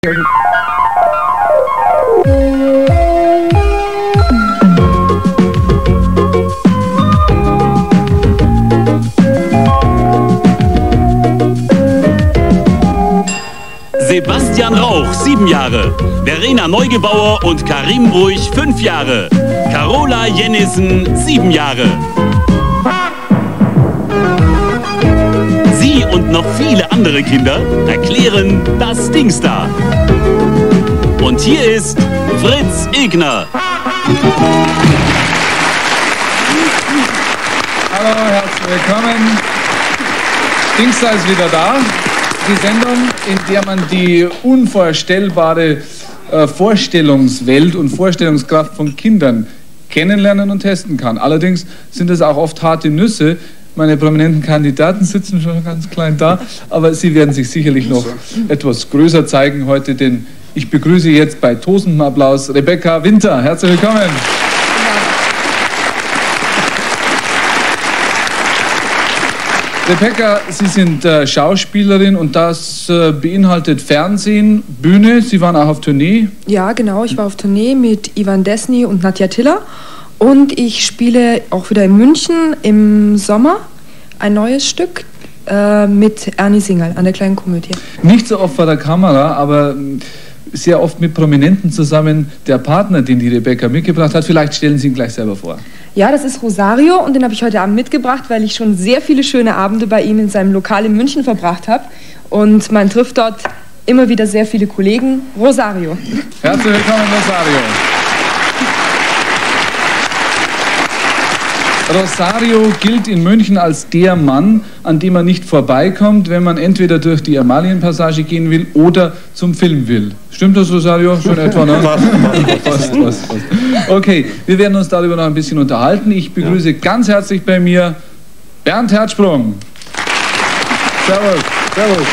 Sebastian Rauch, 7 Jahre. Verena Neugebauer und Karim Ruhig, 5 Jahre. Carola Jennissen, 7 Jahre. Sie und noch viele andere Kinder erklären das Dingsda. Und hier ist Fritz Egner. Hallo, herzlich willkommen. Dingsda ist wieder da. Die Sendung, in der man die unvorstellbare Vorstellungswelt und Vorstellungskraft von Kindern kennenlernen und testen kann. Allerdings sind es auch oft harte Nüsse. Meine prominenten Kandidaten sitzen schon ganz klein da, aber sie werden sich sicherlich noch etwas größer zeigen heute, denn ich begrüße jetzt bei tosendem Applaus Rebecca Winter. Herzlich willkommen. Rebecca, Sie sind Schauspielerin und das beinhaltet Fernsehen, Bühne. Sie waren auch auf Tournee. Ja, genau. Ich war auf Tournee mit Ivan Desny und Nadja Tiller. Und ich spiele auch wieder in München im Sommer ein neues Stück mit Ernie Singerl an der Kleinen Komödie. Nicht so oft vor der Kamera, aber sehr oft mit Prominenten zusammen. Der Partner, den die Rebecca mitgebracht hat, vielleicht stellen Sie ihn gleich selber vor. Ja, das ist Rosario und den habe ich heute Abend mitgebracht, weil ich schon sehr viele schöne Abende bei ihm in seinem Lokal in München verbracht habe. Und man trifft dort immer wieder sehr viele Kollegen. Rosario. Herzlich willkommen, Rosario. Rosario gilt in München als der Mann, an dem man nicht vorbeikommt, wenn man entweder durch die Amalienpassage gehen will oder zum Film will. Stimmt das, Rosario? Schon etwa, ne? Fast. Okay, wir werden uns darüber noch ein bisschen unterhalten. Ich begrüße ganz herzlich bei mir Bernd Hertzsprung. Servus. Servus.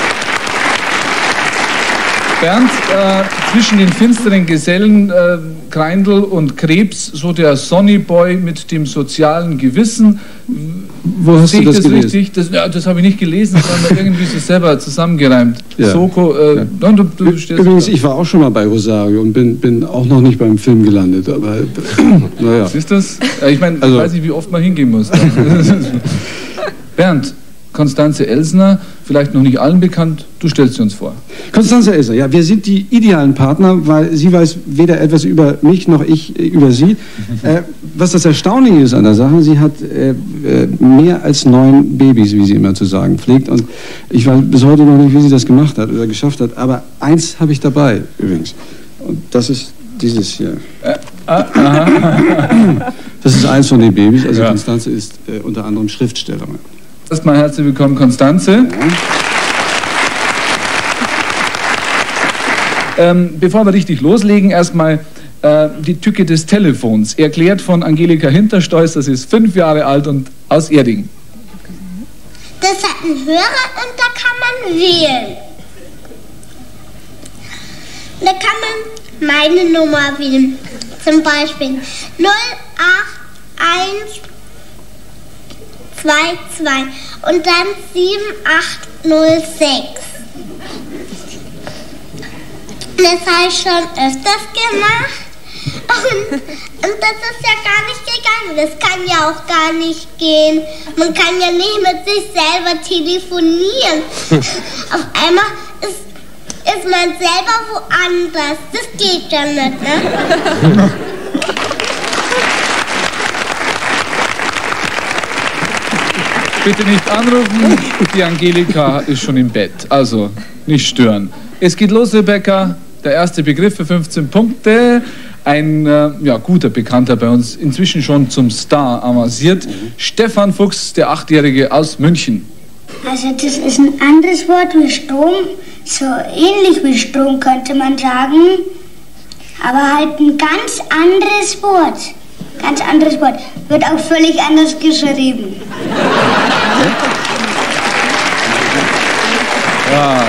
Bernd, zwischen den finsteren Gesellen Greindl und Krebs, so der Sonnyboy mit dem sozialen Gewissen. Wo hast du das gelesen? Richtig? Das habe ich nicht gelesen, sondern irgendwie so selber zusammengereimt. Ja. Soko, ja. du stehst Übrigens, da. ich war auch schon mal bei Rosario und bin auch noch nicht beim Film gelandet, aber naja. Siehst du das? Ich meine, ich weiß nicht, wie oft man hingehen muss. Bernd, Constanze Elsner, vielleicht noch nicht allen bekannt, du stellst sie uns vor. Constanze Elsner, ja, wir sind die idealen Partner, weil sie weiß weder etwas über mich noch ich über sie. Was das Erstaunliche ist an der Sache, sie hat mehr als 9 Babys, wie sie immer zu sagen pflegt. Und ich weiß bis heute noch nicht, wie sie das gemacht hat oder geschafft hat, aber eins habe ich dabei übrigens. Und das ist dieses hier. Das ist eins von den Babys, also ja. Constanze ist unter anderem Schriftstellerin. Erstmal herzlich willkommen, Constanze. Ja. Bevor wir richtig loslegen, erstmal die Tücke des Telefons. Erklärt von Angelika Hinterstoiß, das ist 5 Jahre alt und aus Erding. Das hat einen Hörer und da kann man wählen. Da kann man meine Nummer wählen. Zum Beispiel 081 22 und dann 7806. Das habe ich schon öfters gemacht und das ist ja gar nicht gegangen. Das kann ja auch gar nicht gehen. Man kann ja nicht mit sich selber telefonieren. Auf einmal ist man selber woanders. Das geht ja nicht, ne? Bitte nicht anrufen, die Angelika ist schon im Bett, also nicht stören. Es geht los, Rebecca, der erste Begriff für 15 Punkte. Ein guter Bekannter bei uns, inzwischen schon zum Star avanciert. Stefan Fuchs, der 8-Jährige aus München. Also das ist ein anderes Wort wie Strom, so ähnlich wie Strom könnte man sagen, aber halt ein ganz anderes Wort. Ganz anderes Wort. Wird auch völlig anders geschrieben. Ja,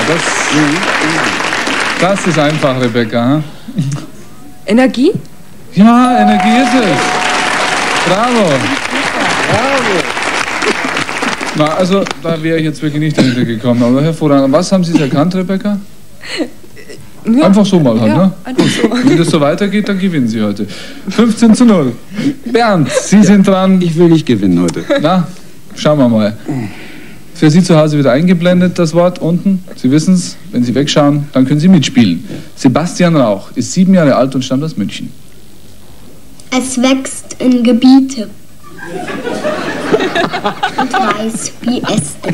das ist einfach, Rebecca. Energie? Ja, Energie ist es. Bravo. Na, also, da wäre ich jetzt wirklich nicht dahinter gekommen, aber hervorragend. Was haben Sie erkannt, Rebecca? Ja. Einfach so mal halt, Ja, ne? einfach so. Wenn das so weitergeht, dann gewinnen Sie heute. 15:0. Bernd, Sie sind dran. Ich will nicht gewinnen heute. Na, schauen wir mal. Für Sie zu Hause wieder eingeblendet, das Wort unten. Sie wissen es, wenn Sie wegschauen, dann können Sie mitspielen. Sebastian Rauch ist 7 Jahre alt und stammt aus München. Es wächst in Gebiete. Und weiß wie Äste.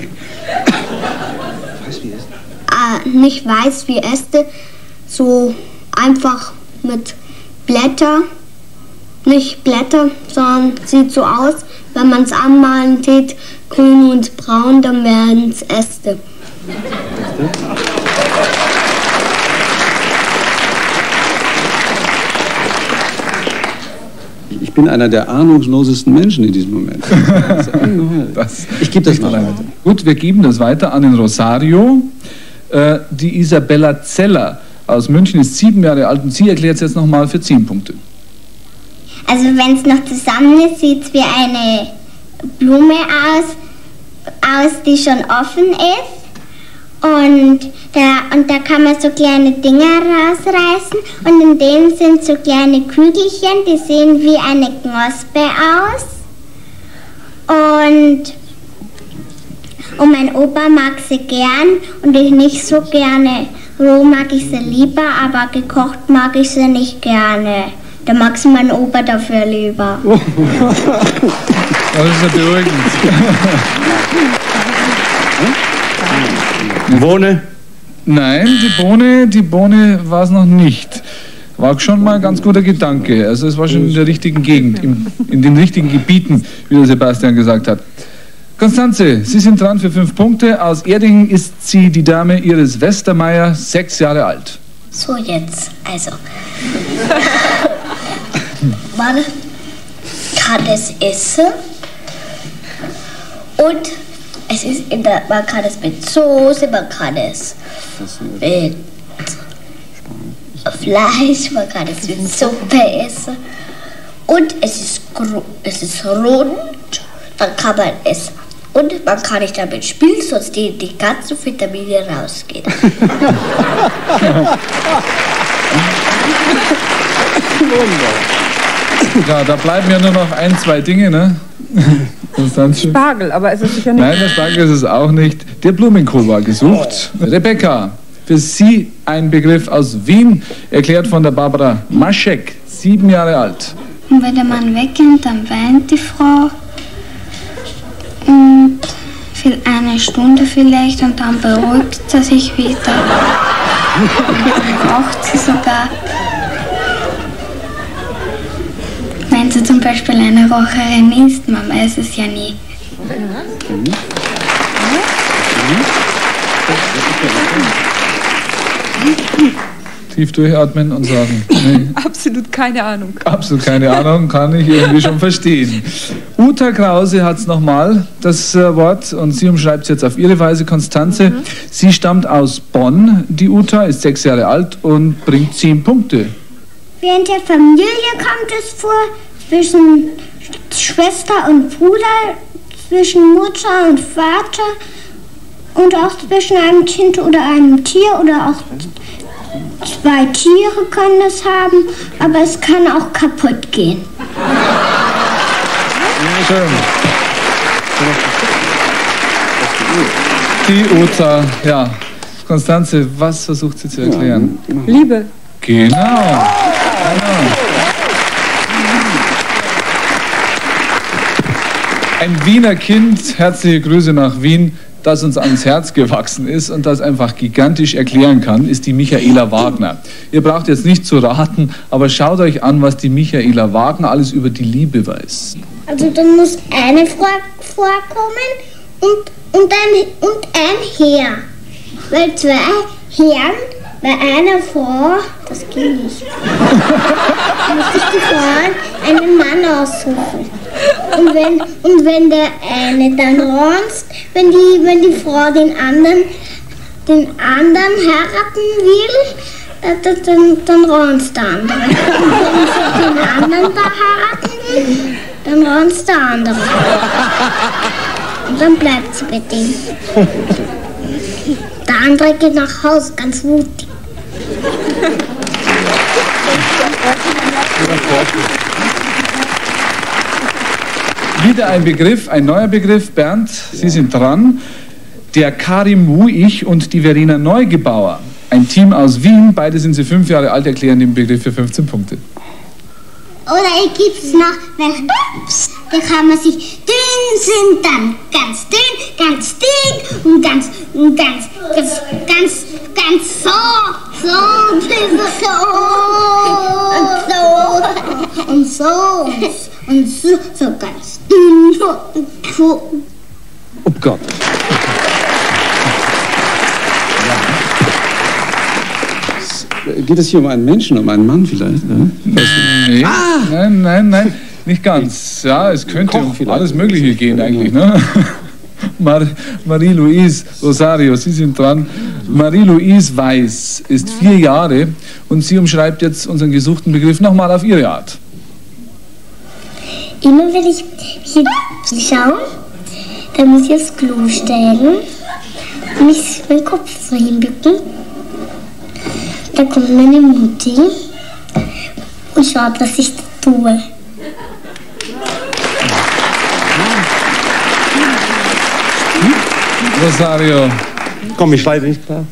Nicht weiß wie Äste, so einfach mit Blätter. Nicht Blätter, sondern sieht so aus, wenn man es anmalen tät, grün und braun, dann werden es Äste. Ich bin einer der ahnungslosesten Menschen in diesem Moment. Das ist ungeheuer. Ich gebe das mal weiter. Gut, wir geben das weiter an den Rosario. Die Isabella Zeller aus München ist 7 Jahre alt und sie erklärt es jetzt nochmal für 10 Punkte. Also wenn es noch zusammen ist, sieht es wie eine Blume aus, die schon offen ist. Und da kann man so kleine Dinger rausreißen und in denen sind so kleine Kügelchen, die sehen wie eine Knospe aus. Und mein Opa mag sie gern und ich nicht so gerne. Roh mag ich sie lieber, aber gekocht mag ich sie nicht gerne. Da mag sie mein Opa dafür lieber. Das ist ja beruhigend. Bohne? Nein, die Bohne war es noch nicht. War schon mal ein ganz guter Gedanke. Also es war schon in der richtigen Gegend, in den richtigen Gebieten, wie der Sebastian gesagt hat. Konstanze, Sie sind dran für 5 Punkte. Aus Erding ist sie die Dame Iris Westermeier, 6 Jahre alt. So jetzt, also. Man kann es essen und es ist man kann es mit Soße, man kann es mit Fleisch, man kann es mit Suppe essen und es ist rund, dann kann man es und man kann nicht damit spielen, sonst die ganzen Vitamine rausgehen. Ja, da bleiben ja nur noch 1, 2 Dinge, ne? Konstanze? Spargel, aber es ist sicher nicht. Nein, der Spargel ist es auch nicht. Der Blumenkohl war gesucht. Rebecca, für Sie ein Begriff aus Wien, erklärt von der Barbara Maschek, 7 Jahre alt. Und wenn der Mann weggeht, dann weint die Frau. Und für eine Stunde vielleicht und dann beruhigt sie sich wieder. Und dann braucht sie sogar. Wenn sie zum Beispiel eine Raucherin ist, man weiß es ja nie. Tief durchatmen und sagen, nee, Absolut keine Ahnung. absolut keine Ahnung, kann ich irgendwie schon verstehen. Uta Krause hat es nochmal, das Wort, und sie umschreibt es jetzt auf ihre Weise. Konstanze, sie stammt aus Bonn, die Uta, ist 6 Jahre alt und bringt 10 Punkte. Wie in der Familie kommt es vor, zwischen Schwester und Bruder, zwischen Mutter und Vater und auch zwischen einem Kind oder einem Tier oder auch 2 Tiere können es haben, aber es kann auch kaputt gehen. Schön. Die Uta, ja. Konstanze, was versucht sie zu erklären? Liebe. Genau. Ein Wiener Kind, herzliche Grüße nach Wien, das uns ans Herz gewachsen ist und das einfach gigantisch erklären kann, ist die Michaela Wagner. Ihr braucht jetzt nicht zu raten, aber schaut euch an, was die Michaela Wagner alles über die Liebe weiß. Also dann muss eine Frau vorkommen und ein Herr. Weil 2 Herren bei einer Frau, das geht nicht. Da muss sich die Frau einen Mann aussuchen. Und wenn der eine dann ronst, wenn die Frau den anderen heiraten will, dann ronst der andere. Und wenn sie den anderen da heiraten will, dann ronst der andere. Und dann bleibt sie bei dem. Der andere geht nach Hause, ganz mutig. Wieder ein Begriff, ein neuer Begriff. Bernd, Sie sind dran. Der Karim Wuich und die Verena Neugebauer. Ein Team aus Wien, beide sind sie 5 Jahre alt, erklären den Begriff für 15 Punkte. Oder gibt es noch, wenn da kann man sich dünn sind, dann ganz dünn und ganz so ganz dünn. Oh Gott. Geht es hier um einen Menschen, um einen Mann vielleicht? Nee. Nein, nicht ganz. Ja, es könnte um alles Mögliche gehen eigentlich. Ne? Marie-Louise Rosario, Sie sind dran. Marie-Louise Weiß ist 4 Jahre und sie umschreibt jetzt unseren gesuchten Begriff nochmal auf ihre Art. Immer wenn ich hinschaue, dann muss ich aufs Klo steigen und mich meinen Kopf so hinbücken. Da kommt meine Mutti und schaut, was ich tue. Rosario. Komm ich leider nicht klar.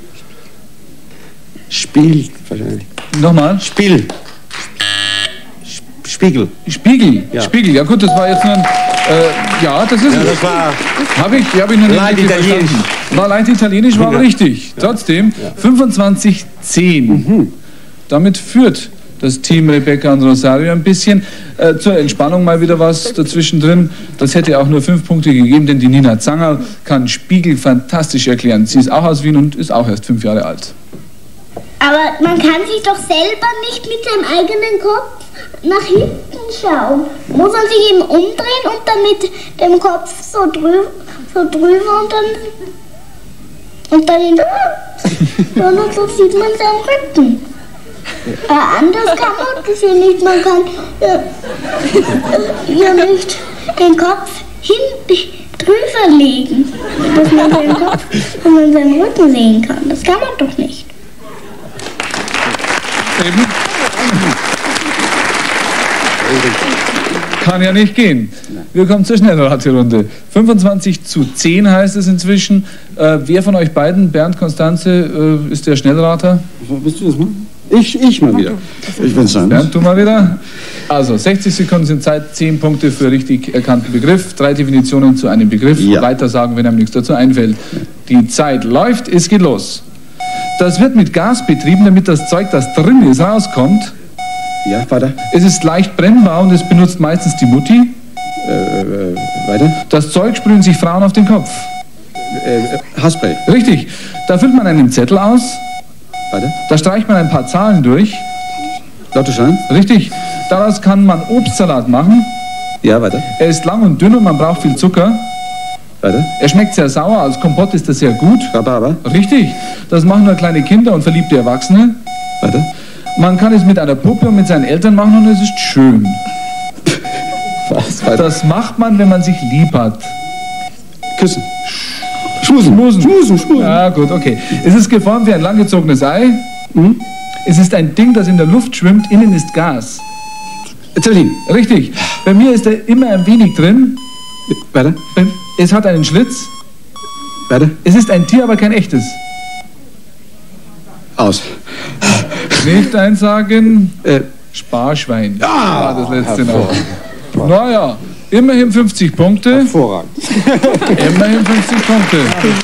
Spiel wahrscheinlich. Nochmal? Spiel. Spiegel. Spiegel. Ja. Spiegel. Ja gut, das war jetzt nur ein... ja, das ist Ja, es. das war Habe ich noch nicht leicht richtig italienisch. verstanden. War leicht italienisch, war aber Ja. richtig. Trotzdem 25-10. Damit führt das Team Rebecca und Rosario ein bisschen. Zur Entspannung mal wieder was dazwischen drin. Das hätte auch nur 5 Punkte gegeben, denn die Nina Zangerl kann Spiegel fantastisch erklären. Sie ist auch aus Wien und ist auch erst 5 Jahre alt. Aber man kann sich doch selber nicht mit seinem eigenen Kopf nach hinten schauen. Muss man sich eben umdrehen und dann mit dem Kopf so drüber und dann in und so sieht man seinen Rücken. Anders kann man das ja nicht. Man kann ja nicht den Kopf drüber legen, dass man seinen Kopf und man seinen Rücken sehen kann. Das kann man doch nicht. Eben. Kann ja nicht gehen. Wir kommen zur Schnellraterunde. 25-10 heißt es inzwischen. Wer von euch beiden, Bernd, Konstanze, ist der Schnellrater? Willst du das machen? Ich mal wieder. Ich will es sein. Bernd, du mal wieder. Also, 60 Sekunden sind Zeit, 10 Punkte für richtig erkannten Begriff, 3 Definitionen zu einem Begriff. Ja. Weiter sagen, wenn einem nichts dazu einfällt. Die Zeit läuft, es geht los. Das wird mit Gas betrieben, damit das Zeug, das drin ist, rauskommt. Ja, weiter. Es ist leicht brennbar und es benutzt meistens die Mutti. Weiter. Das Zeug sprühen sich Frauen auf den Kopf. Haarspray. Richtig. Da füllt man einen Zettel aus. Weiter. Da streicht man ein paar Zahlen durch. Lottoschein. Richtig. Daraus kann man Obstsalat machen. Ja, weiter. Er ist lang und dünn und man braucht viel Zucker. Weiter. Er schmeckt sehr sauer, als Kompott ist er sehr gut. Rhabarber. Richtig. Das machen nur kleine Kinder und verliebte Erwachsene. Weiter. Man kann es mit einer Puppe und mit seinen Eltern machen und es ist schön. Was? Weiter. Das macht man, wenn man sich lieb hat. Küssen. Schmusen. Ja, gut, okay. Es ist geformt wie ein langgezogenes Ei. Es ist ein Ding, das in der Luft schwimmt. Innen ist Gas. Zeppelin. Richtig. Bei mir ist da immer ein wenig drin. Weiter. Es hat einen Schlitz. Weiter. Es ist ein Tier, aber kein echtes. Aus. Nicht einsagen. Sparschwein. Ja, das letzte noch. Naja, immerhin 50 Punkte. Hervorragend. Immerhin 50 Punkte.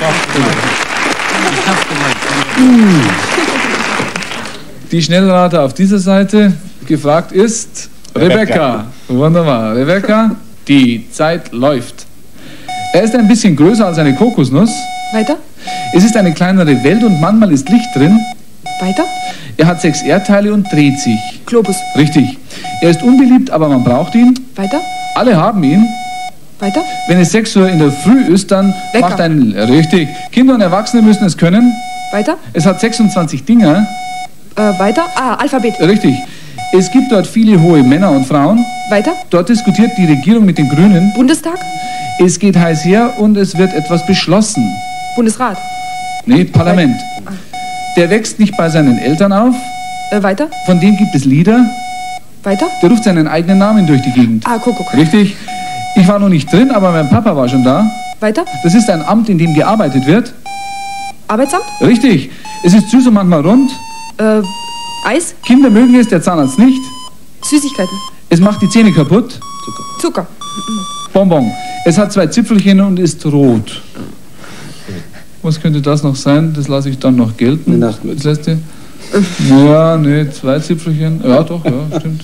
Die Schnellrater auf dieser Seite. Gefragt ist Rebecca. Wunderbar. Rebecca, die Zeit läuft. Er ist ein bisschen größer als eine Kokosnuss. Weiter? Es ist eine kleinere Welt und manchmal ist Licht drin. Weiter? Er hat 6 Erdteile und dreht sich. Globus. Richtig. Er ist unbeliebt, aber man braucht ihn. Weiter? Alle haben ihn. Weiter? Wenn es 6 Uhr in der Früh ist, dann Wecker. macht ein... Richtig. Kinder und Erwachsene müssen es können. Weiter? Es hat 26 Dinger. Weiter? Alphabet. Richtig. Es gibt dort viele hohe Männer und Frauen. Weiter? Dort diskutiert die Regierung mit den Grünen. Bundestag? Es geht heiß her und es wird etwas beschlossen. Bundesrat? Nee, Parlament. Der wächst nicht bei seinen Eltern auf. Weiter? Von dem gibt es Lieder. Weiter? Der ruft seinen eigenen Namen durch die Gegend. Kuckuck. Richtig. Ich war noch nicht drin, aber mein Papa war schon da. Weiter? Das ist ein Amt, in dem gearbeitet wird. Arbeitsamt? Richtig. Es ist süß und manchmal rund. Eis? Kinder mögen es, der Zahnarzt nicht. Süßigkeiten? Es macht die Zähne kaputt. Zucker? Bonbon. Es hat 2 Zipfelchen und ist rot. Was könnte das noch sein? Das lasse ich dann noch gelten. Eine Nachtmütze. Das letzte? Ja, nee, 2 Zipfelchen. Ja, doch, ja, stimmt.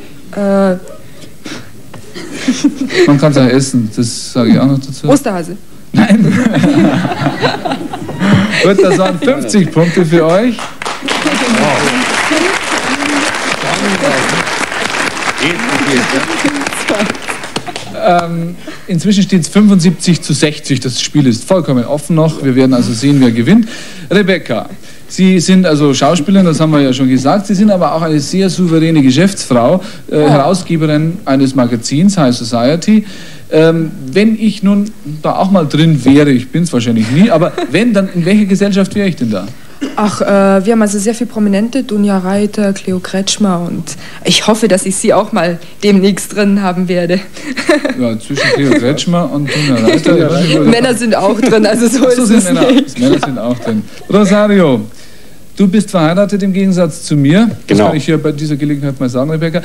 Man kann es auch essen, das sage ich auch noch dazu. Osterhase? Nein. Gut, das waren 50 Punkte für euch. Inzwischen steht es 75:60. Das Spiel ist vollkommen offen noch. Wir werden also sehen, wer gewinnt. Rebecca, Sie sind also Schauspielerin, das haben wir ja schon gesagt. Sie sind aber auch eine sehr souveräne Geschäftsfrau, Herausgeberin eines Magazins, High Society. Wenn ich nun da auch mal drin wäre, ich bin es wahrscheinlich nie, aber wenn, dann in welcher Gesellschaft wäre ich denn da? Ach, wir haben also sehr viele Prominente, Dunja Reiter, Cleo Kretschmer und ich hoffe, dass ich sie auch mal demnächst drin haben werde. Ja, zwischen Cleo Kretschmer und Dunja Reiter. Männer sind auch drin, also so ist es nicht. Männer sind auch drin. Rosario, du bist verheiratet im Gegensatz zu mir. Das kann ich hier bei dieser Gelegenheit mal sagen, Rebecca.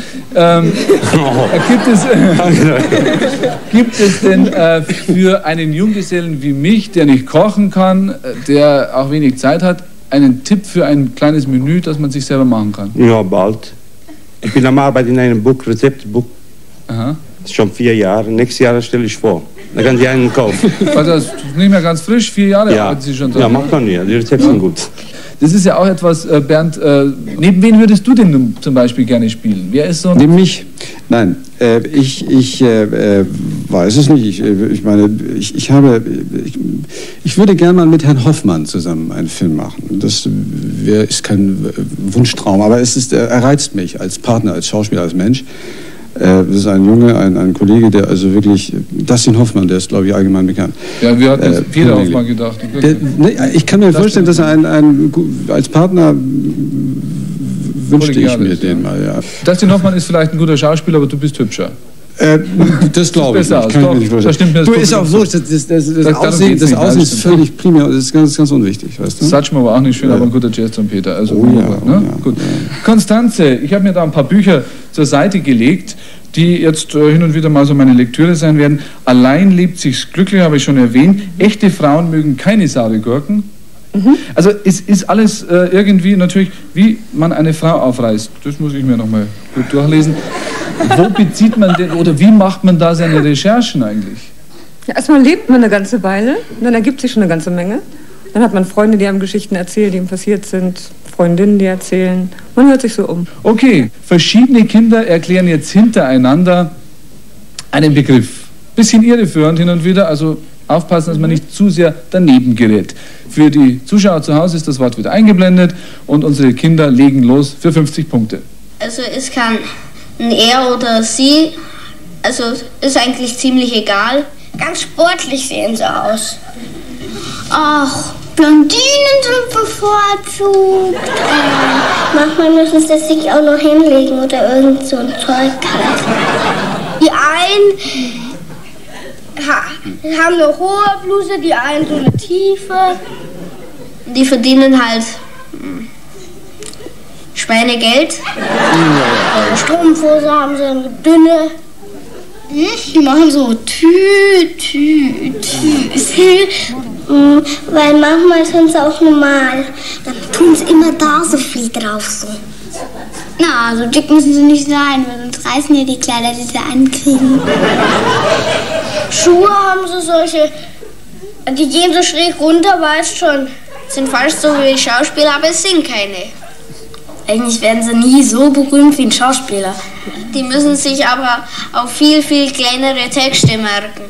Gibt es denn für einen Junggesellen wie mich, der nicht kochen kann, der auch wenig Zeit hat, einen Tipp für ein kleines Menü, das man sich selber machen kann? Ja, bald. Ich bin am Arbeiten in einem Buch, Rezeptbuch. Aha. Das ist schon 4 Jahre. Nächstes Jahr stelle ich vor. Dann kann Sie einen kaufen. Also das ist nicht mehr ganz frisch, 4 Jahre arbeiten Sie schon dran. Ja, macht man ja. Die Rezepte sind gut. Das ist ja auch etwas, Bernd, neben wen würdest du denn zum Beispiel gerne spielen? Wer ist so? Neben mich? Nein, ich weiß es nicht. Ich meine, ich würde gerne mal mit Herrn Hoffmann zusammen einen Film machen. Das ist kein Wunschtraum, aber er reizt mich als Partner, als Schauspieler, als Mensch. Das ist ein Junge, ein Kollege, der also wirklich, Dustin Hoffmann, der ist, glaube ich, allgemein bekannt. Ja, wir hatten Peter Hoffmann gedacht. Ich kann mir vorstellen, dass er als Partner wünschte ich mir den mal, ja. Dustin Hoffmann ist vielleicht ein guter Schauspieler, aber du bist hübscher. Das glaube ich nicht. Kann ich mir nicht vorstellen. Du, ist auch wurscht. Das Aussehen ist völlig primär. Das ist ganz, ganz unwichtig. Weißt du? Satchmo war auch nicht schön, aber ein guter Jazz-Trompeter. Also, gut. Ja. Konstanze, ich habe mir da ein paar Bücher zur Seite gelegt, die jetzt hin und wieder mal so meine Lektüre sein werden. Allein lebt sich's glücklich, habe ich schon erwähnt. Echte Frauen mögen keine saure Gurken. Also es ist alles irgendwie natürlich, wie man eine Frau aufreißt. Das muss ich mir nochmal gut durchlesen. Wo bezieht man denn oder wie macht man da seine Recherchen eigentlich? Ja, erstmal lebt man eine ganze Weile, dann ergibt sich schon eine ganze Menge. Dann hat man Freunde, die einem Geschichten erzählen, die ihm passiert sind, Freundinnen, die erzählen. Man hört sich so um. Okay, verschiedene Kinder erklären jetzt hintereinander einen Begriff. Bisschen irreführend hin und wieder, also aufpassen, dass man nicht zu sehr daneben gerät. Für die Zuschauer zu Hause ist das Wort wieder eingeblendet und unsere Kinder legen los für 50 Punkte. Also es kann ein er oder sie, also ist eigentlich ziemlich egal. Ganz sportlich sehen sie aus. Ach, Blondinen sind bevorzugt. Manchmal müssen sie sich auch noch hinlegen oder irgend so ein Zeug halt. Die einen haben eine hohe Bluse, die einen so eine tiefe. Die verdienen halt Schweinegeld. Strumpfhose haben sie eine dünne. Die machen so weil manchmal sind sie auch normal. Dann tun sie immer da so viel drauf so. Na, so dick müssen sie nicht sein, weil sonst reißen ja die Kleider, die sie ankriegen. Schuhe haben sie solche, die gehen so schräg runter, weißt schon. Sind fast so wie Schauspieler, aber es sind keine. Eigentlich werden sie nie so berühmt wie ein Schauspieler. Die müssen sich aber auch viel, viel kleinere Texte merken.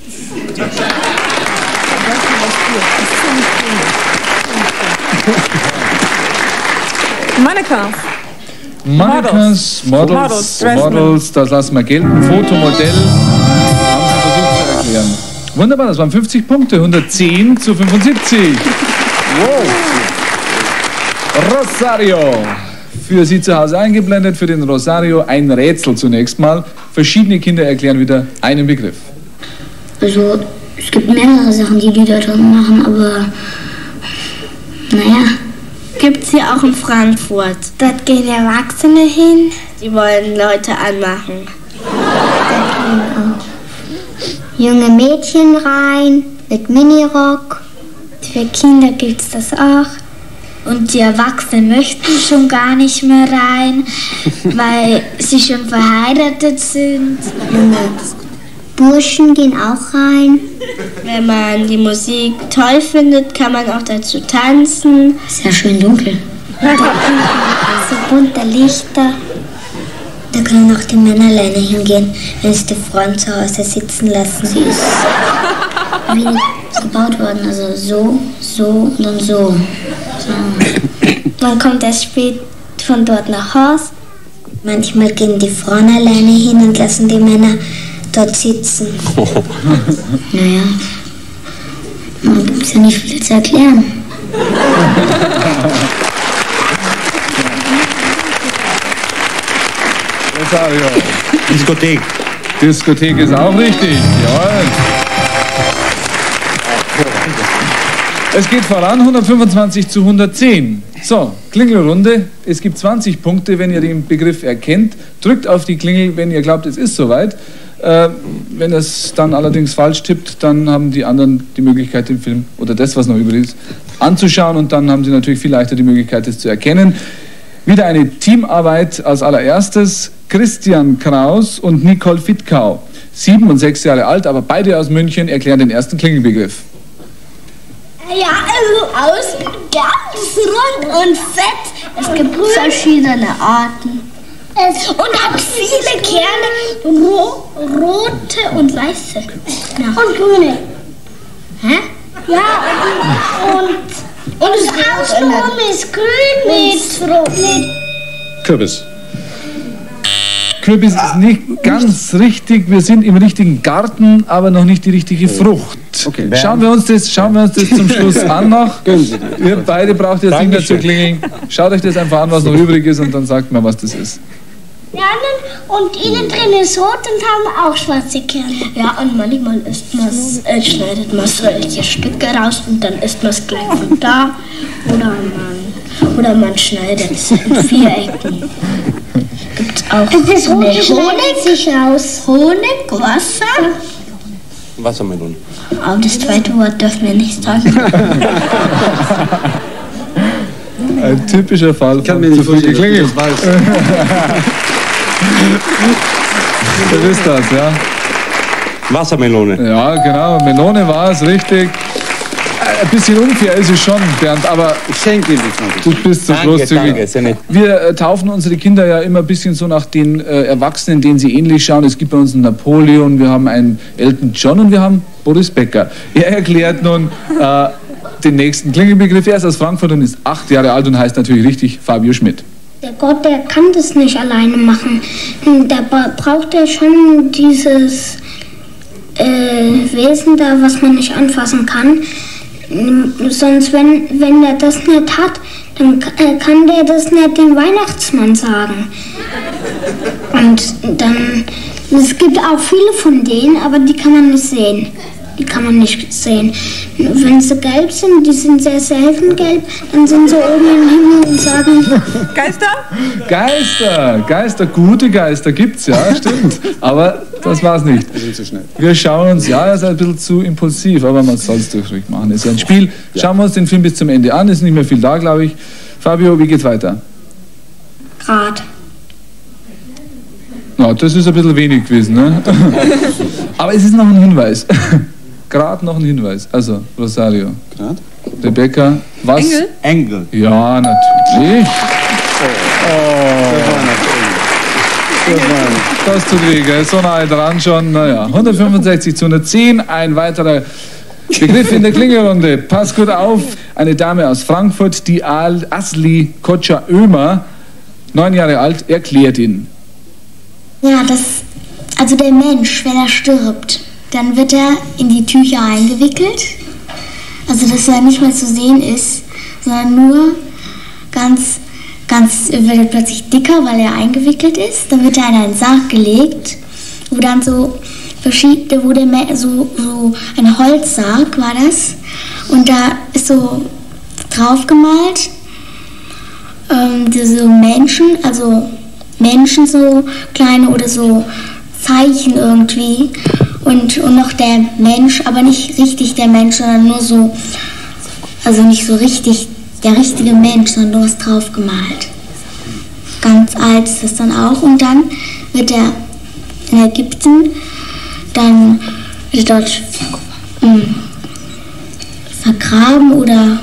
Mannequins, Models, das lassen wir gelten. Fotomodell, haben Sie versucht zu erklären. Wunderbar, das waren 50 Punkte, 110 zu 75. Wow. Rosario, für Sie zu Hause eingeblendet, für den Rosario ein Rätsel zunächst mal. Verschiedene Kinder erklären wieder einen Begriff. Also, es gibt mehrere Sachen, die da drin machen, aber naja. Gibt's hier auch in Frankfurt. Dort gehen Erwachsene hin, die wollen Leute anmachen. Da gehen auch junge Mädchen rein mit Minirock. Für Kinder gibt's das auch. Und die Erwachsenen möchten schon gar nicht mehr rein, weil sie schon verheiratet sind. Junge Burschen gehen auch rein. Wenn man die Musik toll findet, kann man auch dazu tanzen. Ist ja schön dunkel. So bunte Lichter. Da können auch die Männer alleine hingehen, wenn sie die Frauen zu Hause sitzen lassen. Sie ist wie gebaut worden, also so und dann so. Man kommt erst spät von dort nach Haus. Manchmal gehen die Frauen alleine hin und lassen die Männer dort sitzen. Naja, man gibt ja nicht viel zu erklären. Rosario. Diskothek. Diskothek ist auch richtig. Jawohl. Es geht voran, 125 zu 110. So, Klingelrunde. Es gibt 20 Punkte, wenn ihr den Begriff erkennt. Drückt auf die Klingel, wenn ihr glaubt, es ist soweit. Wenn es dann allerdings falsch tippt, dann haben die anderen die Möglichkeit, den Film oder das, was noch übrig ist, anzuschauen. Und dann haben sie natürlich viel leichter die Möglichkeit, es zu erkennen. Wieder eine Teamarbeit als allererstes. Christian Kraus und Nicole Fittkau. 7 und 6 Jahre alt, aber beide aus München, erklären den ersten Klingelbegriff. Ja, also außen ganz rund und fett. Es gibt verschiedene Arten. Und hat viele Kerne, rote und weiße. Ja. Und grüne. Hä? Ja, und das Außenrum ist grün mit Kürbis. Kürbis ist nicht ganz richtig. Wir sind im richtigen Garten, aber noch nicht die richtige Frucht. Okay. Schauen wir uns das zum Schluss an noch. Ihr beide braucht jetzt nicht mehr zu klingeln. Schaut euch das einfach an, was noch übrig ist, und dann sagt mir, was das ist. Ja, und innen drin ist rot und haben auch schwarze Kerne. Ja, und manchmal schneidet man solche Stücke raus und dann isst man es gleich von da. Oder man schneidet es in Vierecken. Gibt's auch Das Honig, sich aus. Honig, Wasser. Wassermelone. Aber das zweite Wort dürfen wir nicht sagen. Ein typischer Fall Ich kann von mir nicht zu früh vorstellen, geklingelt. dass ich das weiß. Ihr wisst das, ja? Wassermelone. Ja, genau. Melone war es, richtig. Ein bisschen unfair ist es schon, Bernd, aber Ich schenke Ihnen die 20. du bist so großzügig. Danke, sehr nett. Wir taufen unsere Kinder ja immer ein bisschen so nach den Erwachsenen, denen sie ähnlich schauen. Es gibt bei uns einen Napoleon, wir haben einen Elton John und wir haben Boris Becker. Er erklärt nun den nächsten Klingelbegriff. Er ist aus Frankfurt und ist 8 Jahre alt und heißt natürlich richtig Fabio Schmidt. Der Gott, der kann das nicht alleine machen. Da braucht er schon dieses Wesen da, was man nicht anfassen kann. Sonst, wenn er das nicht hat, dann kann der das nicht dem Weihnachtsmann sagen. Und dann, es gibt auch viele von denen, aber die kann man nicht sehen. Wenn sie gelb sind, die sind sehr selten gelb, dann sind sie oben im Himmel und sagen... Geister? Geister, gute Geister gibt's, ja, stimmt. Aber das war's nicht. Wir sind zu schnell. Wir schauen uns, ja, er ist ein bisschen zu impulsiv, aber man soll es ruhig machen. Es ist ein Spiel. Schauen wir uns den Film bis zum Ende an. Ist nicht mehr viel da, glaube ich. Fabio, wie geht's weiter? Grad. Na, das ist ein bisschen wenig gewesen, ne? Aber es ist noch ein Hinweis. Gerade noch ein Hinweis. Also, Rosario. Grad? Rebecca, was? Engel. Ja, natürlich. Das tut weh, gell? So nahe dran schon. Naja, 165 zu 110. Ein weiterer Begriff in der Klingelrunde. Pass gut auf. Eine Dame aus Frankfurt, die Asli Kocha-Ömer, 9 Jahre alt, erklärt ihn. Ja, also der Mensch, wenn er stirbt, dann wird er in die Tücher eingewickelt. Also, dass er nicht mehr zu sehen ist, sondern nur ganz wird er plötzlich dicker, weil er eingewickelt ist. Dann wird er in einen Sarg gelegt, wo dann so so ein Holzsarg war das. Und da ist so drauf gemalt, so Menschen, also Menschen so kleine oder so Zeichen irgendwie. Und noch der Mensch, aber nicht richtig der Mensch, sondern nur so, also nicht so richtig der richtige Mensch, sondern nur was drauf gemalt. Ganz alt ist das dann auch. Und dann wird er in Ägypten, dann wird er dort vergraben oder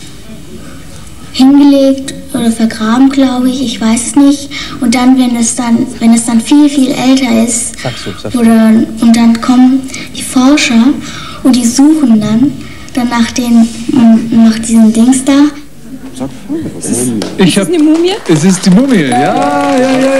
hingelegt oder vergraben, glaube ich weiß es nicht. Und dann, wenn es dann viel, viel älter ist, und dann kommen die Forscher und die suchen dann nach diesen Dings da. Ist das eine Mumie? Es ist die Mumie, ja.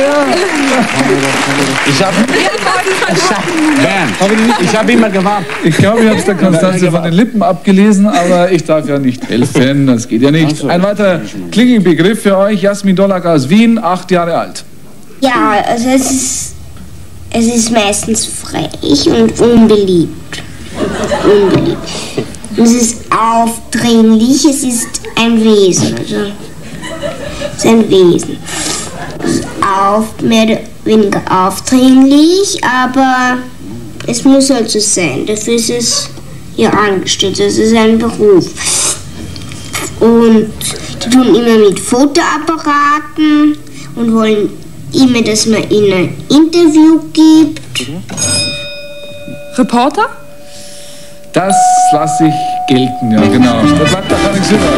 Ich habe immer gewartet. Ich glaube, ich habe es der Konstanze von den Lippen abgelesen, aber ich darf ja nicht helfen, das geht ja nicht. Ein weiterer Klingelbegriff für euch, Jasmin Dollack aus Wien, 8 Jahre alt. Ja, also es ist meistens frech und unbeliebt. Es ist aufdringlich, es ist ein Wesen. Also, es ist ein Wesen. Es ist mehr oder weniger aufdringlich, aber es muss halt so sein. Dafür ist es hier angestellt, das ist ein Beruf. Und die tun immer mit Fotoapparaten und wollen immer, dass man ihnen ein Interview gibt. Reporter? Das lasse ich gelten, ja genau. Da bleibt da gar nichts über.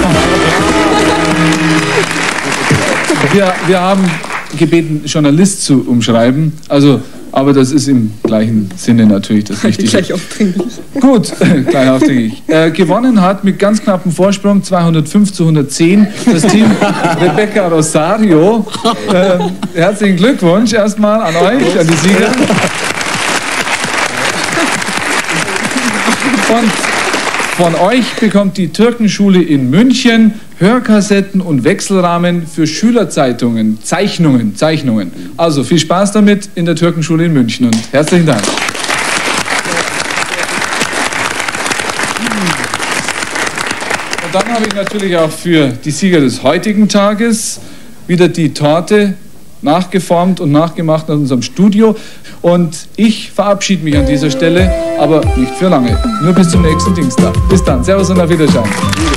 Wir haben gebeten, Journalist zu umschreiben, also, aber das ist im gleichen Sinne natürlich das Richtige. Gleich aufdringlich. Gut, gleich aufdringlich. Gewonnen hat mit ganz knappem Vorsprung 205:110 das Team Rebecca Rosario. Herzlichen Glückwunsch erstmal an euch, an die Sieger. Und von euch bekommt die Türkenschule in München Hörkassetten und Wechselrahmen für Schülerzeitungen, Zeichnungen. Also viel Spaß damit in der Türkenschule in München und herzlichen Dank. Und dann habe ich natürlich auch für die Sieger des heutigen Tages wieder die Torte nachgeformt und nachgemacht in unserem Studio. Und ich verabschiede mich an dieser Stelle, aber nicht für lange. Nur bis zum nächsten Dienstag. Bis dann. Servus und auf Wiedersehen.